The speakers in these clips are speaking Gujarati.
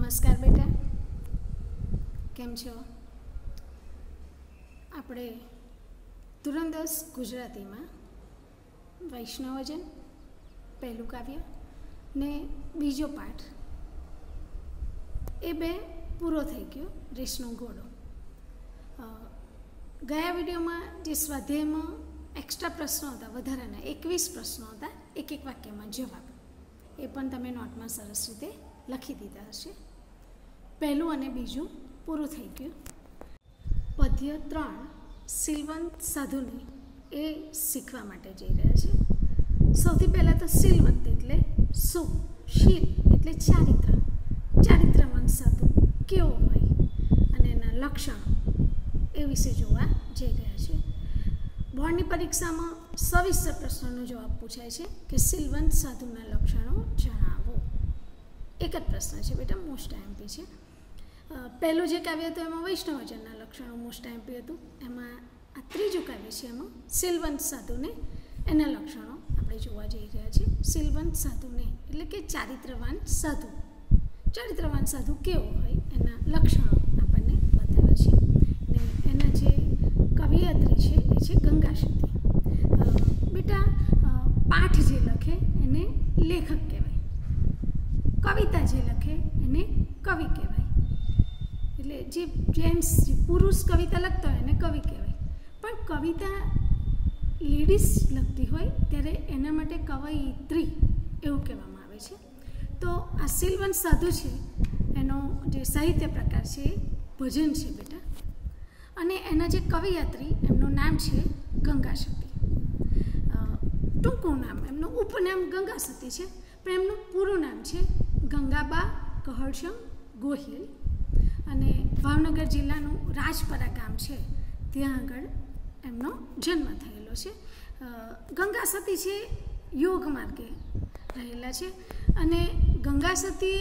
નમસ્કાર બેટા, કેમ છો? આપણે ધોરણ 10 ગુજરાતીમાં વૈષ્ણવજન પહેલું કાવ્ય ને બીજો પાઠ એ બે પૂરો થઈ ગયો. રેસનો ઘોડો. ગયા વિડીયોમાં જે સ્વાધ્યાયમાં એક્સ્ટ્રા પ્રશ્નો હતા, વધારાના 21 પ્રશ્નો હતા, એક એક વાક્યમાં જવાબ, એ પણ તમે નોટમાં સરસ રીતે લખી દીધા હશે. પહેલું અને બીજું પૂરું થઈ ગયું. પદ્ય 3 સિલવંત સાધુની એ શીખવા માટે જઈ રહ્યા છે. સૌથી પહેલાં તો સિલવંત એટલે શું, શીલ એટલે ચારિત્ર, ચારિત્રવાન સાધુ કેવો હોય અને એના લક્ષણો એ વિશે જોવા જઈ રહ્યા છે. બોર્ડની પરીક્ષામાં સવિસ્તર પ્રશ્નોનો જવાબ પૂછાય છે કે સિલવંત સાધુના લક્ષણો જણાવો. એક જ પ્રશ્ન છે બેટા, મોસ્ટ આઈએમપી છે. પહેલું જે કાવ્ય હતું એમાં વૈષ્ણવજનના લક્ષણો મોસ્ટ આઈએમપી હતું. એમાં આ ત્રીજું કાવ્ય છે એમાં સિલવંત સાધુને એના લક્ષણો આપણે જોવા જઈ રહ્યા છીએ. સિલવંત સાધુને એટલે કે ચારિત્રવાન સાધુ, ચારિત્રવાન સાધુ કેવો હોય એના લક્ષણો આપણને બતાવે છે. ને એના જે કવિયત્રી છે એ છે ગંગાશતી. બેટા, પાઠ જે લખે એને લેખક કહેવાય, કવિતા જે લખે એને કવિ કહેવાય. એટલે જે જેન્ટ્સ જે પુરુષ કવિતા લખતા હોય એને કવિ કહેવાય. પણ કવિતા લેડીઝ લખતી હોય ત્યારે એના માટે કવયિત્રી એવું કહેવામાં આવે છે. તો આ સિલવંત સાધુ છે એનો જે સાહિત્ય પ્રકાર છે એ ભજન છે બેટા. અને એના જે કવિયત્રી એમનું નામ છે ગંગાશતી. ટૂંકું નામ, એમનું ઉપનામ ગંગાશતી છે, પણ એમનું પૂરું નામ છે ગંગાબા કહળશમ ગોહિલ. અને ભાવનગર જિલ્લાનું રાજપરા ગામ છે ત્યાં આગળ એમનો જન્મ થયેલો છે. ગંગાસતી છે યોગ માર્ગે રહેલા છે. અને ગંગાસતીએ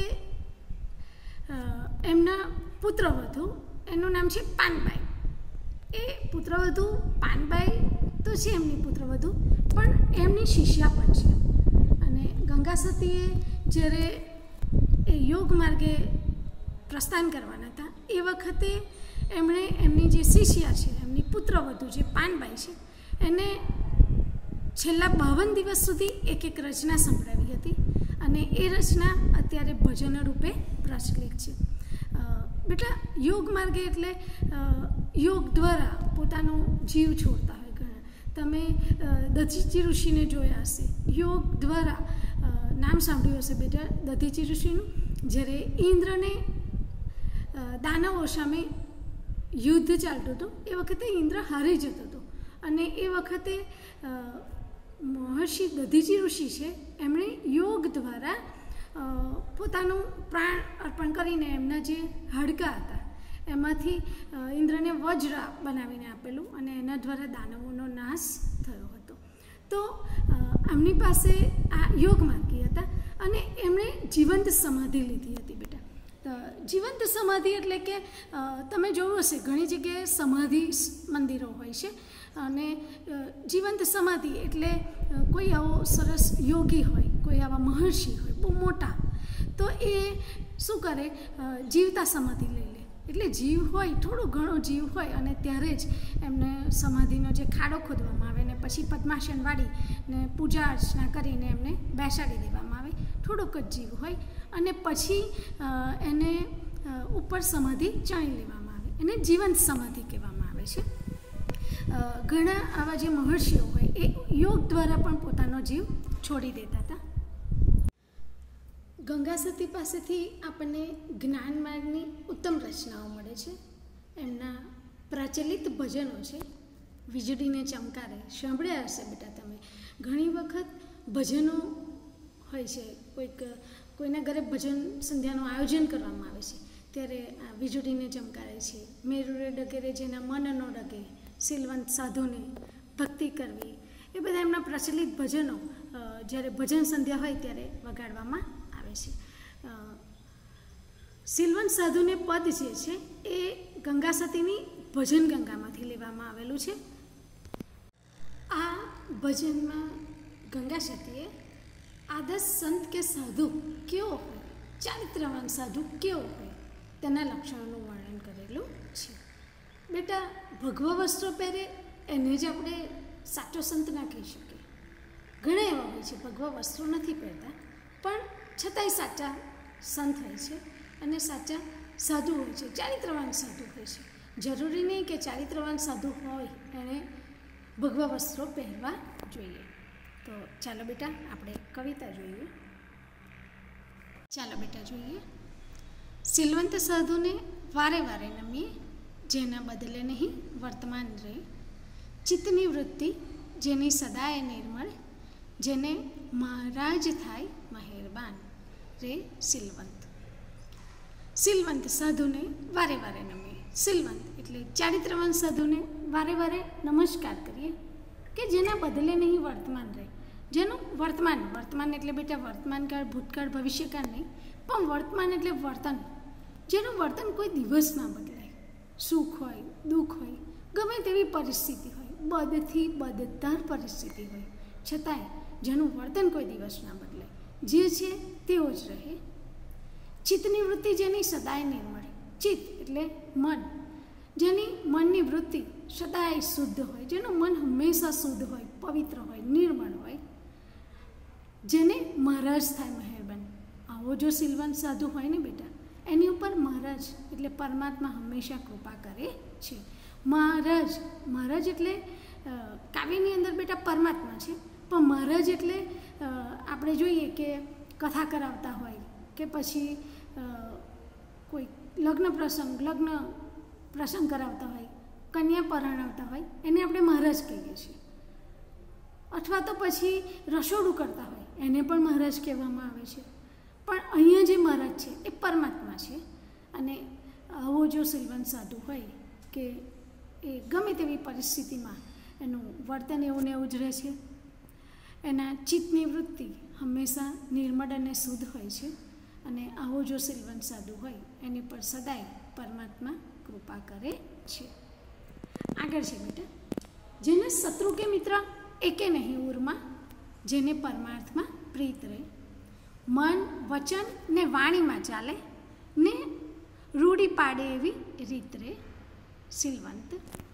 એમના પુત્રવધુ, એનું નામ છે પાનબાઈ. એ પુત્રવધુ પાનબાઈ તો છે એમની પુત્રવધુ, પણ એમની શિષ્યા પણ છે. અને ગંગાસતીએ જ્યારે એ યોગ માર્ગે પ્રસ્થાન કરવાના હતા એ વખતે એમણે એમની જે શિષ્યા છે, એમની પુત્રવધુ જે પાનબાઈ છે, એને છેલ્લા 52 દિવસ સુધી એક એક રચના સંભળાવી હતી. અને એ રચના અત્યારે ભજન રૂપે પ્રચલિત છે. બેટા, યોગ માર્ગે એટલે યોગ દ્વારા પોતાનો જીવ છોડતા હોય ઘણા. તમે દધીચી ઋષિને જોયા હશે, યોગ દ્વારા નામ સાંભળ્યું હશે બેટા દધીચી ઋષિનું. જ્યારે ઇન્દ્રને દાનવો સામે યુદ્ધ ચાલતું હતું એ વખતે ઇન્દ્ર હારી જતો હતો. અને એ વખતે મહર્ષિ દધીચી ઋષિ છે એમણે યોગ દ્વારા પોતાનું પ્રાણ અર્પણ કરીને એમના જે હાડકાં હતા એમાંથી ઇન્દ્રને વજ્ર બનાવીને આપેલું અને એના દ્વારા દાનવોનો નાશ થયો હતો. તો એમની પાસે આ યોગ માર્ગી હતા અને એમણે જીવંત સમાધિ લીધી હતી બેટા. જીવંત સમાધિ એટલે કે તમે જોયું હશે ઘણી જગ્યાએ સમાધિ મંદિરો હોય છે. અને જીવંત સમાધિ એટલે કોઈ આવો સરસ યોગી હોય, કોઈ આવા મહર્ષિ હોય બહુ મોટા, તો એ શું કરે, જીવતા સમાધિ લઈ લે. એટલે જીવ હોય, થોડો ઘણો જીવ હોય, અને ત્યારે જ એમને સમાધિનો જે ખાડો ખોદવામાં આવે ને પછી પદ્માસન વાળીને પૂજા અર્ચના કરીને એમને બેસાડી દેવામાં આવે. થોડોક જ જીવ હોય અને પછી એને ઉપર સમાધિ ચાણી લેવામાં આવે. એને જીવંત સમાધિ કહેવામાં આવે છે. ઘણા આવા જે મહર્ષિઓ હોય એ યોગ દ્વારા પણ પોતાનો જીવ છોડી દેતા હતા. ગંગાસતી પાસેથી આપણને જ્ઞાન માર્ગની ઉત્તમ રચનાઓ મળે છે. એમના પ્રચલિત ભજનો છે વીજળીને ચમકારે, સાંભળ્યા હશે બેટા તમે. ઘણી વખત ભજનો હોય છે, કોઈના ઘરે ભજન સંધ્યાનું આયોજન કરવામાં આવે છે ત્યારે આ વીજળીને ચમકારે છે, મેરુરે ડગેરે જેના મન ન ડગે, સિલવંત સાધુને ભક્તિ કરવી, એ બધા એમના પ્રચલિત ભજનો જ્યારે ભજન સંધ્યા હોય ત્યારે વગાડવામાં આવે છે. સિલવંત સાધુને પદ જે છે એ ગંગાસતીની ભજન ગંગામાંથી લેવામાં આવેલું છે. આ ભજનમાં ગંગાસતીએ આદર્શ સંત કે સાધુ કેવો હોય ચારિત્રવાન સાધુ કેવો હોય તેના લક્ષણોનું વર્ણન કરેલું છે. બેટા, ભગવા વસ્ત્રો પહેરે એને જ આપણે સાચો સંત ના કહી શકીએ. ઘણા એવા હોય છે ભગવા વસ્ત્રો નથી પહેરતા પણ છતાંય સાચા સંત હોય છે અને સાચા સાધુ હોય છે, ચારિત્રવાન સાધુ હોય છે. જરૂરી નહીં કે ચારિત્રવાન સાધુ હોય એણે ભગવા વસ્ત્રો પહેરવા જોઈએ. તો ચાલો બેટા આપણે કવિતા જોઈએ. ચાલો બેટા જોઈએ. સિલવંત સાધુને વારે વારે નમીએ, જેના બદલે નહીં વર્તમાન રહે. ચિત્તની વૃત્તિ જેની સદાય નિર્મળ, જેને મહારાજ થાય મહેરબાન રે સિલવંત. સિલવંત સાધુને વારે વારે નમીએ. સિલવંત એટલે ચારિત્રવાન સાધુને વારે વારે નમસ્કાર કરીએ કે જેના બદલે નહીં વર્તમાન રહે. જેનું વર્તમાન એટલે બેટા વર્તમાનકાળ, ભૂતકાળ, ભવિષ્યકાળ નહીં, પણ વર્તમાન એટલે વર્તન. જેનું વર્તન કોઈ દિવસ ના બદલાય. સુખ હોય, દુઃખ હોય, ગમે તેવી પરિસ્થિતિ હોય, બદથી બદતર પરિસ્થિતિ હોય, છતાંય જેનું વર્તન કોઈ દિવસ ના બદલાય, જે છે તેવો જ રહે. ચિત્તની વૃત્તિ જેની સદાય નિર્મળ. ચિત્ત એટલે મન, જેની મનની વૃત્તિ સદાય શુદ્ધ હોય, જેનું મન હંમેશા શુદ્ધ હોય, પવિત્ર હોય, નિર્મળ હોય, જેને મહારાજ થાય મહેરબાન. આવો જો સિલવંત સાધુ હોય ને બેટા, એની ઉપર મહારાજ એટલે પરમાત્મા હંમેશા કૃપા કરે છે. મહારાજ એટલે કાવ્યની અંદર બેટા પરમાત્મા છે, પણ મહારાજ એટલે આપણે જોઈએ કે કથા કરાવતા હોય કે પછી કોઈ લગ્ન પ્રસંગ કરાવતા હોય, કન્યા પરણાવતા હોય, એને આપણે મહારાજ કહીએ છીએ. અથવા તો પછી રસોડું કરતા હોય એને પણ મહારાજ કહેવામાં આવે છે. પણ અહીંયા જે મહારાજ છે એ પરમાત્મા છે. અને આવો જો સિલવંત સાધુ હોય કે એ ગમે તેવી પરિસ્થિતિમાં એનું વર્તન એવું ને એવું જ રહે છે, એના ચિત્તની વૃત્તિ હંમેશા નિર્મળ અને શુદ્ધ હોય છે. અને આવો જો સિલવંત સાધુ હોય એની પર સદાય પરમાત્મા કૃપા કરે છે. આગળ છે બેટા, જેને શત્રુ કે મિત્ર એકે નહીં ઉરમાં, જેને પરમાર્થમાં પ્રીત રહે. મન, વચન ને વાણીમાં ચાલે ને રૂઢી પાડે એવી રીત રહે સિલવંત.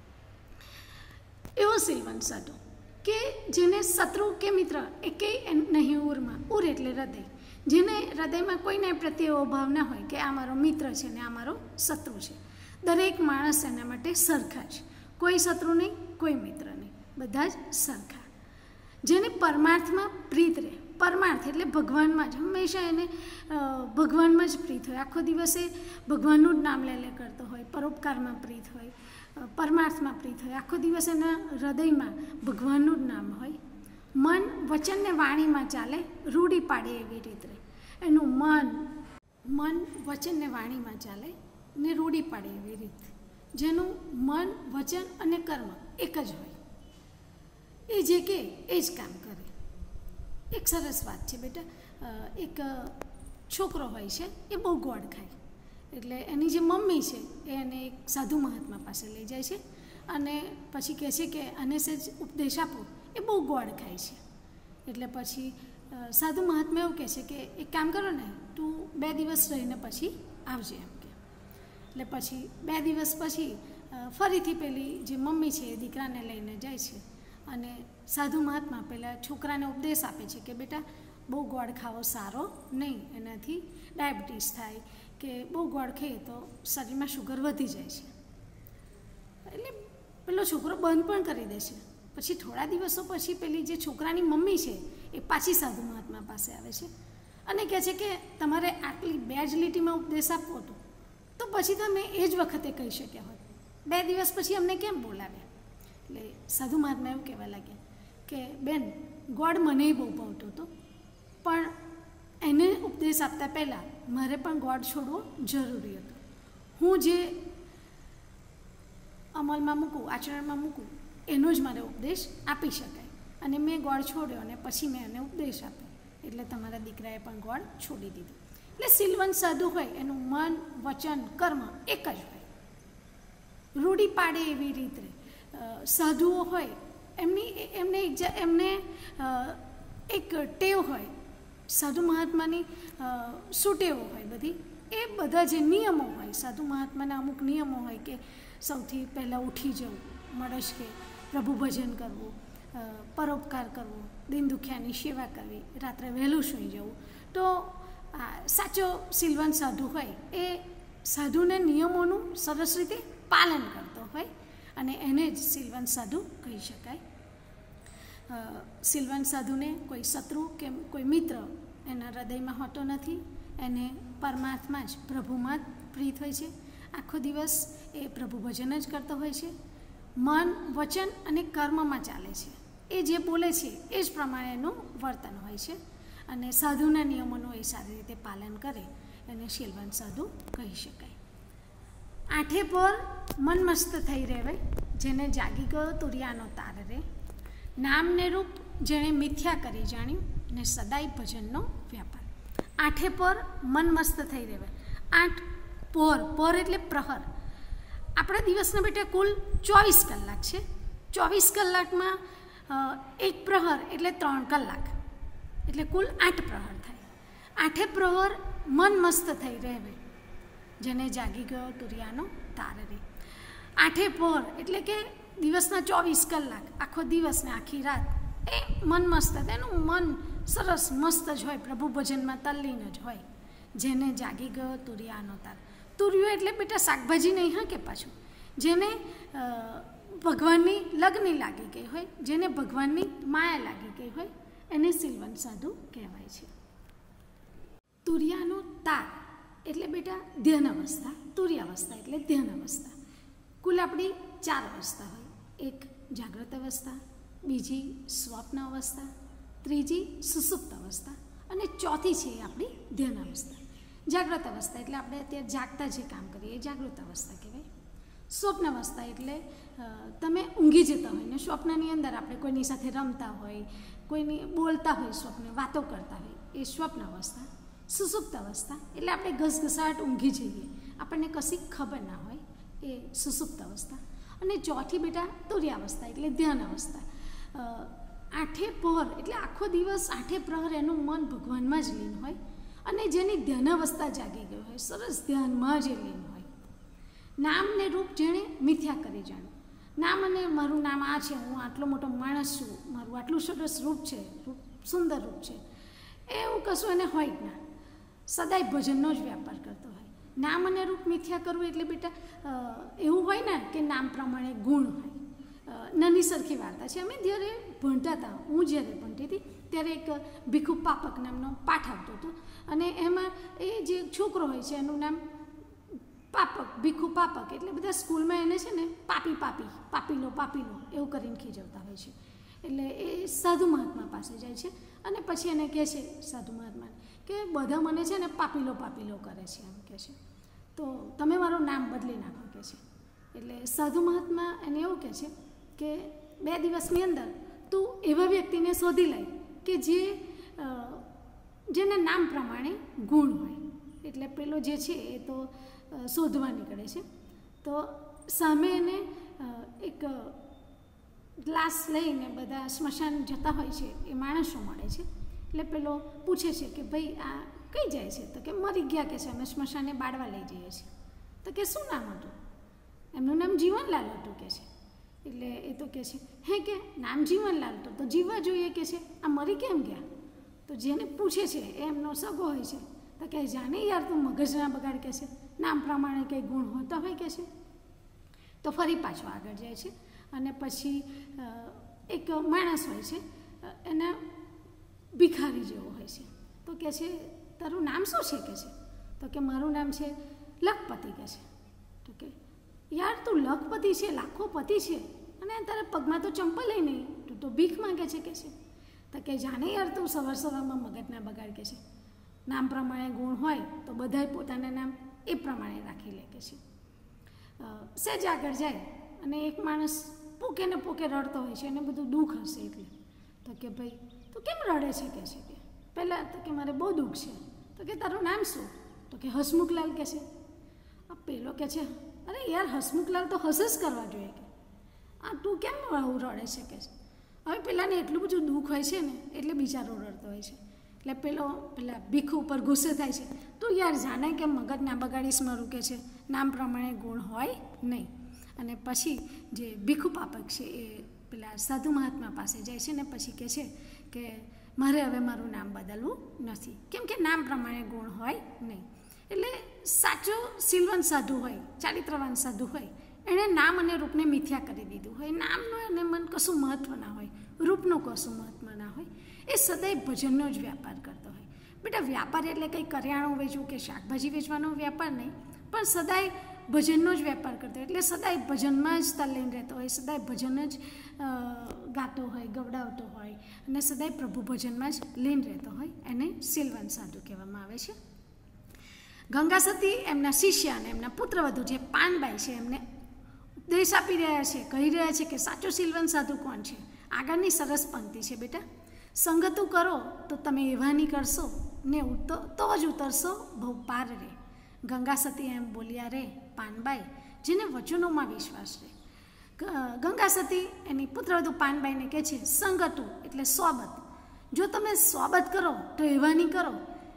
એવો સિલવંત સાધુ કે જેને શત્રુ કે મિત્ર એકેય નહીં ઉરમાં. ઉર એટલે હૃદય, જેને હૃદયમાં કોઈને પ્રત્યે એવો ભાવ ના હોય કે આ મારો મિત્ર છે ને આ મારો શત્રુ છે. દરેક માણસ એના માટે સરખા છે, કોઈ શત્રુ નહીં, કોઈ મિત્ર નહીં, બધા જ સરખા. જેને પરમાર્થમાં પ્રીત રહે. પરમાર્થ એટલે ભગવાનમાં જ હંમેશા એને ભગવાનમાં જ પ્રીત હોય. આખો દિવસે ભગવાનનું જ નામ લે કરતો હોય, પરોપકારમાં પ્રીત હોય, પરમાર્થમાં પ્રીત હોય. આખો દિવસ એના હૃદયમાં ભગવાનનું જ નામ હોય. મન, વચન ને વાણીમાં ચાલે, રૂઢી પાડે એવી રીત રહે. એનું મન, વચન ને વાણીમાં ચાલે ને રૂઢી પાડે એવી રીત. જેનું મન, વચન અને કર્મ એક જ હોય, એ જે કે એ જ કામ કરે. એક સરસ વાત છે બેટા, એક છોકરો હોય છે એ બહુ ગોળ ખાય, એટલે એની જે મમ્મી છે એ એને એક સાધુ મહાત્મા પાસે લઈ જાય છે અને પછી કહે છે કે આને સેજ ઉપદેશ આપો, એ બહુ ગોળ ખાય છે. એટલે પછી સાધુ મહાત્મા એવું કહે છે કે એક કામ કરો ને, તું 2 દિવસ રહીને પછી આવજે એમ કે. એટલે પછી 2 દિવસ પછી ફરીથી પેલી જે મમ્મી છે એ દીકરાને લઈને જાય છે અને સાધુ મહાત્મા પહેલાં છોકરાને ઉપદેશ આપે છે કે બેટા બહુ ગોળ ખાવો સારો નહીં, એનાથી ડાયાબિટીસ થાય કે બહુ ગોળ ખાઈએ તો શરીરમાં શુગર વધી જાય છે. એટલે પેલો છોકરો બંધ પણ કરી દે છે. પછી થોડા દિવસો પછી પેલી જે છોકરાની મમ્મી છે એ પાછી સાધુ મહાત્મા પાસે આવે છે અને કહે છે કે તમારે આટલી 2 જ લીટીમાં ઉપદેશ આપવો હતો તો પછી તમે એ જ વખતે કહી શક્યા હોત, 2 દિવસ પછી અમને કેમ બોલાવ્યા? એટલે સાધુ મહાત્મા એવું કહેવા લાગ્યા કે બેન, ગોળ મને બહુ ભાવતો હતો, પણ એને ઉપદેશ આપતા પહેલાં મારે પણ ગોળ છોડવો જરૂરી હતો. હું જે અમલમાં મૂકું, આચરણમાં મૂકું, એનો જ મારે ઉપદેશ આપી શકાય. અને મેં ગોળ છોડ્યો અને પછી મેં એને ઉપદેશ આપ્યો, એટલે તમારા દીકરાએ પણ ગોળ છોડી દીધું. એટલે સિલવંત સાધુ હોય એનું મન, વચન, કર્મ એક જ હોય, રૂઢી પાડે એવી રીતે. સાધુઓ હોય એમને એક ટેવ હોય, સાધુ મહાત્માની શું ટેવો હોય બધી, એ બધા જે નિયમો હોય, સાધુ મહાત્માના અમુક નિયમો હોય કે સૌથી પહેલાં ઉઠી જવું, મળસ્કે પ્રભુ ભજન કરવું, પરોપકાર કરવો, દીન દુખિયાની સેવા કરવી, રાત્રે વહેલું સૂઈ જવું. તો સાચો સિલવંત સાધુ હોય એ સાધુને નિયમોનું સરસ રીતે પાલન કરતો હોય અને એને જ સિલવંત સાધુ કહી શકાય. સિલવંત સાધુને કોઈ શત્રુ કે કોઈ મિત્ર એના હૃદયમાં હોતો નથી. એને પરમાત્મા જ પ્રભુમાં જ પ્રીત હોય છે. આખો દિવસ એ પ્રભુ ભજન જ કરતો હોય છે. મન, વચન અને કર્મમાં ચાલે છે. એ જે બોલે છે એ જ પ્રમાણે એનું વર્તન હોય છે અને સાધુના નિયમોનું એ સારી રીતે પાલન કરે એને શીલવંત સાધુ કહી શકાય. આઠે પર મન મસ્ત થઈ રહેવે, જેને જાગી ગયો તુરિયાનો તાર રે. નામને રૂપ જેણે મિથ્યા કરી જાણ્યું ને સદાય ભજનનો વ્યાપાર. આઠે પર મન મસ્ત થઈ રહેવે. 8 પોર, પોર એટલે પ્રહર. આપણા દિવસના બેટા કુલ 24 કલાક છે. 24 કલાકમાં એક પ્રહર એટલે 3 કલાક, એટલે કુલ 8 પ્રહર થાય. 8 પ્રહર મન મસ્ત થઈ રહેવે, જેને જાગી ગયો તુરિયાનો તાર રે. 8 પોર એટલે કે દિવસના 24 કલાક, આખો દિવસ ને આખી રાત એ મન મસ્ત, એનું મન સરસ મસ્ત જ હોય, પ્રભુ ભજનમાં તલ્લીન જ હોય. જેને જાગી ગયો તુરિયાનો તાર. તુરિયો એટલે બેટા શાકભાજી નહીં, હા કે પાછું, જેને ભગવાનની લગ્ન લાગી ગઈ હોય, જેને ભગવાનની માયા લાગી ગઈ હોય, એને સિલવંત સાધુ કહેવાય છે. તુરિયાનો તાર એટલે બેટા ધ્યાન અવસ્થા. તુર્યાવસ્થા એટલે ધ્યાન અવસ્થા. કુલ આપણી 4 અવસ્થા હોય. એક જાગ્રત અવસ્થા, બીજી સ્વપ્ન અવસ્થા, ત્રીજી સુસુપ્ત અવસ્થા અને ચોથી છે આપણી ધ્યાન અવસ્થા. જાગ્રત અવસ્થા એટલે આપણે અત્યારે જાગતા જે કામ કરીએ એ જાગૃત અવસ્થા કહેવાય. સ્વપ્ન અવસ્થા એટલે તમે ઊંઘી જતા હોય ને સ્વપ્નની અંદર આપણે કોઈની સાથે રમતા હોય, કોઈની બોલતા હોય, સ્વપ્ન વાતો કરતા હોય, એ સ્વપ્ન અવસ્થા. સુસુપ્ત અવસ્થા એટલે આપણે ઘસઘસાટ ઊંઘી જઈએ, આપણને કશી ખબર ના હોય, એ સુસુપ્ત અવસ્થા. અને ચોથી બેટા તુર્યાવસ્થા એટલે ધ્યાન અવસ્થા. 8 પહોર એટલે આખો દિવસ 8 પ્રહર એનું મન ભગવાનમાં જ લીન હોય અને જેની ધ્યાન અવસ્થા જાગી ગઈ હોય, સરસ ધ્યાનમાં જ લીન હોય. નામ ને રૂપ જેણે મિથ્યા કરી જાણ્યું. નામ અને મારું નામ આ છે, હું આટલો મોટો માણસ છું, મારું આટલું સરસ રૂપ છે, સુંદર રૂપ છે, એવું કશું એને હોય જ ના. સદાય ભજનનો જ વ્યાપાર કરતો હોય. નામ અને રૂપ મિથ્યા કરવું એટલે બેટા એવું હોય ને કે નામ પ્રમાણે ગુણ હોય. નાની સરખી વાર્તા છે. અમે જ્યારે ભણતા હતા, હું જ્યારે ભણતી હતી ત્યારે એક ભીખુ પાપક નામનો પાઠ આવતો હતો અને એમાં એ જે છોકરો હોય છે એનું નામ પાપક, ભીખુ પાપક. એટલે બધા સ્કૂલમાં એને છે ને પાપી પાપી, પાપીલો પાપીલો એવું કરીને ખીજવતા હોય છે. એટલે એ સાધુ મહાત્મા પાસે જાય છે અને પછી એને કહે છે સાધુ મહાત્માને કે બધા મને છે ને પાપીલો પાપીલો કરે છે, એમ કહે છે, તો તમે મારું નામ બદલી નાખો કહે છે. એટલે સાધુ મહાત્મા એને એવું કહે છે કે 2 દિવસની અંદર તું એવા વ્યક્તિને શોધી લાય કે જેને નામ પ્રમાણે ગુણ હોય. એટલે પેલો જે છે એ તો શોધવા નીકળે છે. તો સામે એને એક ગ્લાસ લઈને બધા સ્મશાન જતા હોય છે એ માણસો મળે છે. એટલે પેલો પૂછે છે કે ભાઈ આ કઈ જાય છે? તો કે મરી ગયા કે છે, અમે સ્મશાને બાળવા લઈ જઈએ છીએ. તો કે શું નામ હતું? એમનું નામ જીવનલાલ હતું કે છે. એટલે એ તો કહે છે હે કે નામ જીવનલાલ તો જીવવા જોઈએ કે છે, આ મરી કેમ ગયા? તો જેને પૂછે છે એ એમનો સગો હોય છે. તો કહે જાને યાર તું મગજના બગાડ કે છે, નામ પ્રમાણે કંઈ ગુણ હોતા હોય કે છે. તો ફરી પાછો આગળ જાય છે અને પછી એક માણસ હોય છે, એના ભિખારી જેવો હોય છે. તો કહે છે તારું નામ શું છે કે છે? તો કે મારું નામ છે લખપતિ કે છે. તો કે યાર તું લખપતિ છે, લાખોપતિ છે અને તારા પગમાં તો ચંપલ નહીં, તું તો ભીખ માંગે છે કે છે. તો કે જાને યાર તું સવારમાં મગજના બગાડ કે છે, નામ પ્રમાણે ગુણ હોય તો બધાય પોતાના નામ એ પ્રમાણે રાખી લે કે છે. સહેજ આગળ જાય અને એક માણસ પોકે ને પોકે રડતો હોય છે, એને બધું દુઃખ હશે એટલે. તો કે ભાઈ તું કેમ રડે છે કે છે? કે પહેલાં તો કે મારે બહુ દુઃખ છે. તો કે તારું નામ શું? તો કે હસમુખલાલ કે છે. આ પેલો કે છે અરે યાર હસમુખલાલ તો હસ જ કરવા જોઈએ કે આ તું કેમ આવું રડે છે કે છે. હવે પેલાને એટલું બધું દુઃખ હોય છે ને એટલે બિચારો રડતો હોય છે. એટલે પેલા ભીખુ ઉપર ગુસ્સે થાય છે, તો યાર જાણે કે મગજ ના બગાડીશ મારું કે છે, નામ પ્રમાણે ગુણ હોય નહીં. અને પછી જે ભીખુ પાપક છે એ પેલા સાધુ મહાત્મા પાસે જાય છે ને પછી કહે છે કે મારે હવે મારું નામ બદલવું નથી, કેમ કે નામ પ્રમાણે ગુણ હોય નહીં. એટલે સાચો સિલવંત સાધુ હોય, ચારિત્રવાન સાધુ હોય, એણે નામ અને રૂપને મિથ્યા કરી દીધું હોય. નામનું એને મન કશું મહત્ત્વ ના હોય, રૂપનું કશું મહત્ત્વ ના હોય. એ સદાય ભજનનો જ વ્યાપાર કરતો હોય. બેટા વ્યાપાર એટલે કંઈ કરિયાણું વેચવું કે શાકભાજી વેચવાનો વ્યાપાર નહીં, પણ સદાય ભજનનો જ વેપાર કરતો હોય. એટલે સદાય ભજનમાં જ તલ્લીન રહેતો હોય, સદાય ભજન જ ગાતો હોય, ગવડાવતો હોય અને સદાય પ્રભુ ભજનમાં જ લીન રહેતો હોય. એને સિલવંત સાધુ કહેવામાં આવે છે. ગંગા સતી એમના શિષ્ય અને એમના પુત્રવધુ જે પાનબાઈ છે એમને ઉપદેશ આપી રહ્યા છે, કહી રહ્યા છે કે સાચો સિલવંત સાધુ કોણ છે. આગળની સરસ પંક્તિ છે બેટા, સંગતું કરો તો તમે એવા નીકળશો ને તો જ ઉતરશો ભવ પાર રે. ગંગા સતી એમ બોલ્યા રે પાનબાઈ, જેને વચનોમાં વિશ્વાસ રહે. ગંગા સતી એની પુત્રવધુ પાનબાઈને કહે છે સંગતું એટલે સોબત. જો તમે સોબત કરો તો એવા નહીં કરો,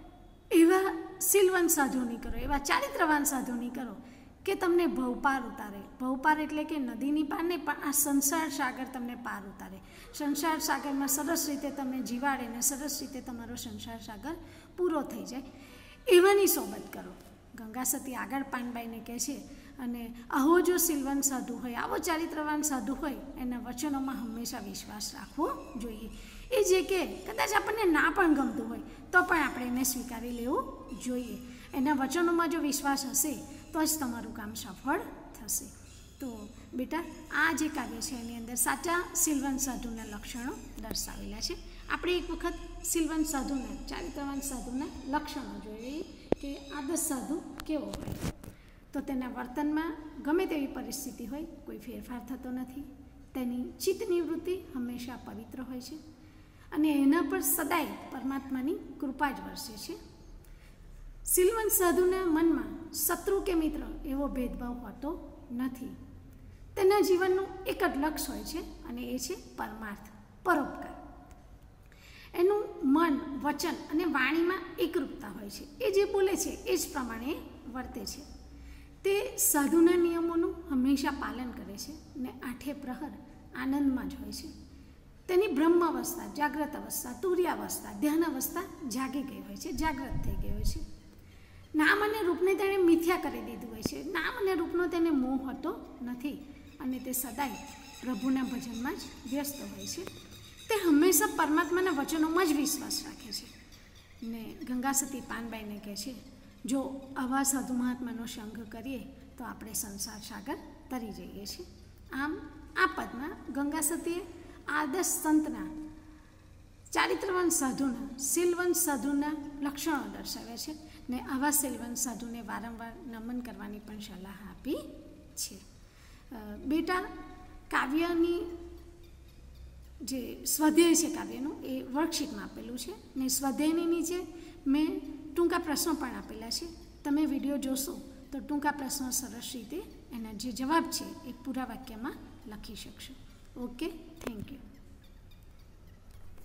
એવા સિલવંત સાધુ નહીં કરો, એવા ચારિત્રવાન સાધુ નહીં કરો કે તમને ભવપાર ઉતારે. ભવપાર એટલે કે નદીની પાર નહીં, પણ આ સંસાર સાગર તમને પાર ઉતારે. સંસાર સાગરમાં સરસ રીતે તમને જીવાડે ને સરસ રીતે તમારો સંસાર સાગર પૂરો થઈ જાય, એવાની સોબત કરો. ગંગા સતી આગળ પાનબાઈને કહે છે અને આવો જો સિલવંત સાધુ હોય, આવો ચારિત્રવાન સાધુ હોય, એના વચનોમાં હંમેશા વિશ્વાસ રાખવો જોઈએ. એ જે કે કદાચ આપણને ના પણ ગમતું હોય તો પણ આપણે એને સ્વીકારી લેવું જોઈએ. એના વચનોમાં જો વિશ્વાસ હશે તો જ તમારું કામ સફળ થશે. તો બેટા આ જે કાવ્ય છે એની અંદર સાચા સિલવંત સાધુના લક્ષણો દર્શાવેલા છે. આપણે એક વખત સિલવંત સાધુના, ચારિત્રવાન સાધુના લક્ષણો જોઈએ કે આદર્શ સાધુ કેવો હોય. તો તેના વર્તનમાં ગમે તેવી પરિસ્થિતિ હોય કોઈ ફેરફાર થતો નથી. તેની ચિત્તની વૃત્તિ હંમેશા પવિત્ર હોય છે અને એના પર સદાય પરમાત્માની કૃપા જ વરસે છે. સિલવંત સાધુના મનમાં શત્રુ કે મિત્ર એવો ભેદભાવ હોતો નથી. તેના જીવનનું એક જ લક્ષ્ય હોય છે અને એ છે પરમાર્થ, પરોપકાર. એનું મન, વચન અને વાણીમાં એકરૂપતા હોય છે. એ જે બોલે છે એ જ પ્રમાણે વર્તે છે. તે સાધુના નિયમોનું હંમેશા પાલન કરે છે ને આઠે પ્રહર આનંદમાં જ હોય છે. તેની બ્રહ્મ અવસ્થા, જાગ્રત અવસ્થા, તુર્યાવસ્થા, ધ્યાન અવસ્થા જાગી ગઈ હોય છે, જાગ્રત થઈ ગઈ હોય છે. નામ અને રૂપને તેણે મિથ્યા કરી દીધું હોય છે. નામ અને રૂપનો તેને મોહ હોતો નથી અને તે સદાય પ્રભુના ભજનમાં જ વ્યસ્ત હોય છે. તે હંમેશા પરમાત્માના વચનોમાં જ વિશ્વાસ રાખે છે. ને ગંગા સતી પાનબાઈને કહે છે જો આવા સાધુ મહાત્માનો સંગ કરીએ તો આપણે સંસાર સાગર તરી જઈએ છીએ. આમ આ પદમાં ગંગા સતીએ આદર્શ સંતના, ચારિત્રવાન સાધુના, સિલવંત સાધુના લક્ષણો દર્શાવ્યા છે ને આવા સિલવંત સાધુને વારંવાર નમન કરવાની પણ સલાહ આપી છે. બેટા કાવ્યની જે સ્વાધ્યાય છે કાવ્યનું એ વર્કશીટમાં આપેલું છે ને સ્વાધ્યાયની નીચે મેં ટૂંકા પ્રશ્નો પણ આપેલા છે. તમે વિડીયો જોશો તો ટૂંકા પ્રશ્નો સરસ રીતે એના જે જવાબ છે એ પૂરા વાક્યમાં લખી શકશો. Okay, thank you.